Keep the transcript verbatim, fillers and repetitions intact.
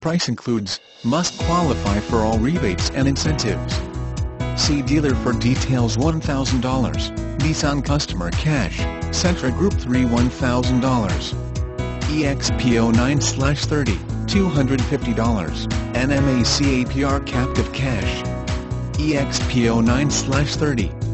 price includes, must qualify for all rebates and incentives. See dealer for details. one thousand dollars, Nissan Customer Cash, Sentra Group three one thousand dollars. E X P zero nine thirty, two hundred fifty dollars, N M A C A P R Captive Cash. E X P zero nine thirty,